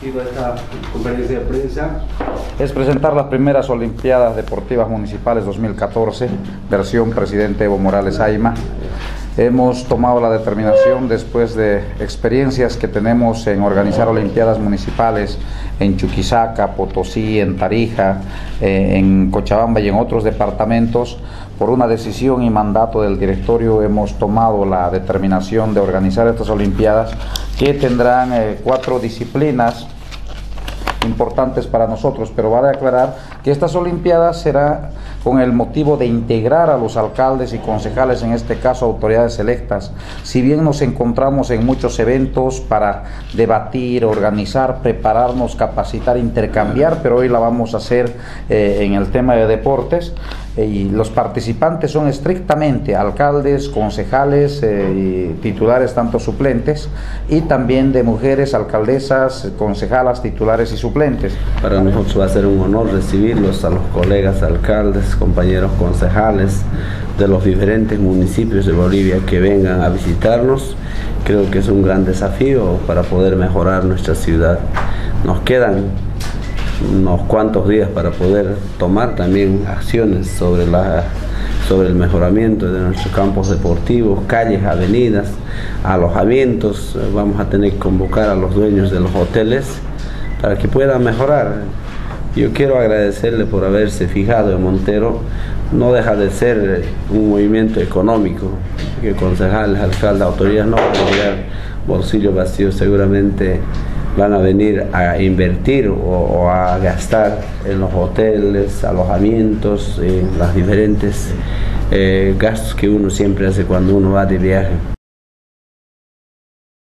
objetivo de esta conferencia de prensa es presentar las primeras Olimpiadas Deportivas Municipales 2014, versión presidente Evo Morales Ayma. Hemos tomado la determinación, después de experiencias que tenemos en organizar Olimpiadas Municipales en Chuquisaca, Potosí, en Tarija, en Cochabamba y en otros departamentos, por una decisión y mandato del directorio hemos tomado la determinación de organizar estas Olimpiadas, que tendrán 4 disciplinas importantes para nosotros, pero vale aclarar que estas Olimpiadas será con el motivo de integrar a los alcaldes y concejales, en este caso autoridades electas. Si bien nos encontramos en muchos eventos para debatir, organizar, prepararnos, capacitar, intercambiar, pero hoy la vamos a hacer en el tema de deportes, y los participantes son estrictamente alcaldes, concejales, y titulares, tanto suplentes, y también de mujeres, alcaldesas, concejalas, titulares y suplentes. Para nosotros va a ser un honor recibirlos a los colegas alcaldes, compañeros concejales de los diferentes municipios de Bolivia que vengan a visitarnos. Creo que es un gran desafío para poder mejorar nuestra ciudad. Nos quedan unos cuantos días para poder tomar también acciones sobre el mejoramiento de nuestros campos deportivos, calles, avenidas, alojamientos. Vamos a tener que convocar a los dueños de los hoteles para que puedan mejorar. Yo quiero agradecerle por haberse fijado en Montero. No deja de ser un movimiento económico, que concejales, alcaldes, autoridades no van a llegar bolsillos vacíos, seguramente van a venir a invertir o a gastar en los hoteles, alojamientos, en las diferentes gastos que uno siempre hace cuando uno va de viaje.